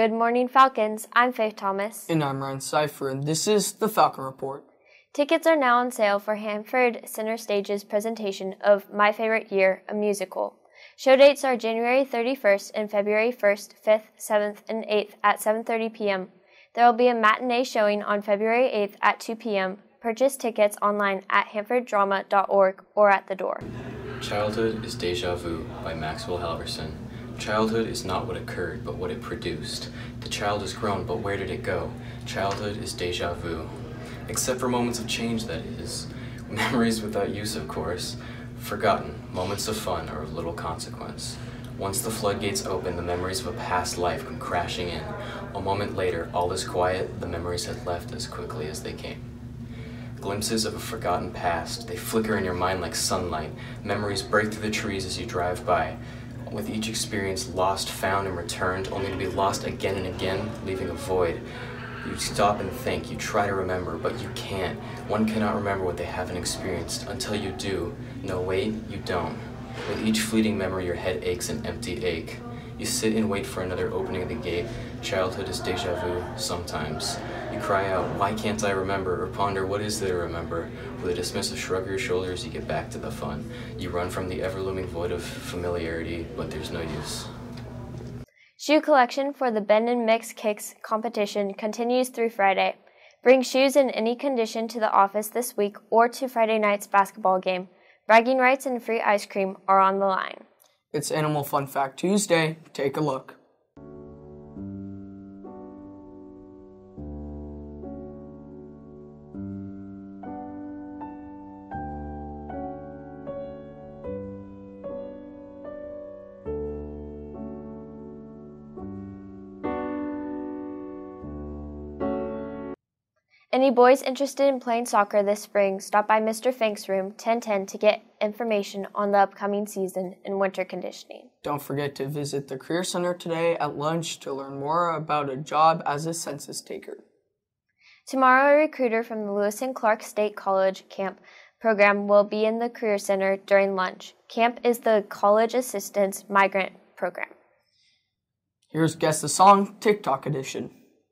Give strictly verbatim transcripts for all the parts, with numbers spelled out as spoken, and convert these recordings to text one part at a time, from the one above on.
Good morning, Falcons. I'm Faith Thomas. And I'm Ryan Sypher, and this is the Falcon Report. Tickets are now on sale for Hanford Center Stage's presentation of My Favorite Year, a musical. Show dates are January thirty-first and February first, fifth, seventh, and eighth at seven thirty p.m. There will be a matinee showing on February eighth at two p.m. Purchase tickets online at hanford drama dot org or at the door. Childhood is Deja Vu by Maxwell Halverson. Childhood is not what occurred, but what it produced. The child is grown, but where did it go? Childhood is deja vu. Except for moments of change, that is. Memories without use, of course. Forgotten, moments of fun or of little consequence. Once the floodgates open, the memories of a past life come crashing in. A moment later, all is quiet, the memories had left as quickly as they came. Glimpses of a forgotten past, they flicker in your mind like sunlight. Memories break through the trees as you drive by. With each experience lost, found, and returned, only to be lost again and again, leaving a void. You stop and think, you try to remember, but you can't. One cannot remember what they haven't experienced until you do. No, wait, you don't. With each fleeting memory, your head aches an empty ache. You sit and wait for another opening of the gate. Childhood is deja vu, sometimes. You cry out, why can't I remember? Or ponder, what is there to remember? With a dismissive shrug of your shoulders, you get back to the fun. You run from the ever-looming void of familiarity, but there's no use. Shoe collection for the Bend and Mix Kicks competition continues through Friday. Bring shoes in any condition to the office this week or to Friday night's basketball game. Bragging rights and free ice cream are on the line. It's Animal Fun Fact Tuesday. Take a look. Any boys interested in playing soccer this spring, stop by Mister Fink's room, ten ten, to get information on the upcoming season and winter conditioning. Don't forget to visit the Career Center today at lunch to learn more about a job as a census taker. Tomorrow, a recruiter from the Lewis and Clark State College Camp program will be in the Career Center during lunch. Camp is the College Assistance Migrant Program. Here's Guess the Song, TikTok edition.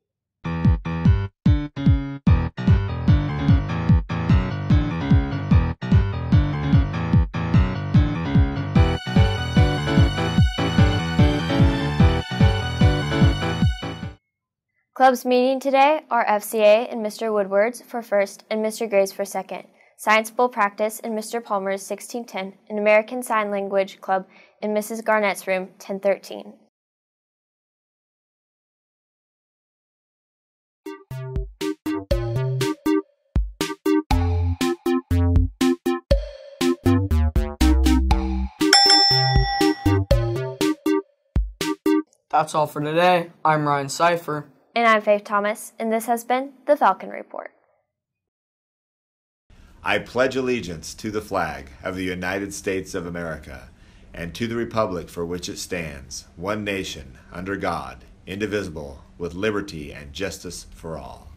Clubs meeting today are F C A and Mister Woodward's for first and Mister Gray's for second, Science Bowl practice in Mister Palmer's sixteen ten, and American Sign Language Club in Missus Garnett's room ten thirteen. That's all for today. I'm Ryan Sypher. And I'm Faith Thomas, and this has been the Falcon Report. I pledge allegiance to the flag of the United States of America and to the republic for which it stands, one nation, under God, indivisible, with liberty and justice for all.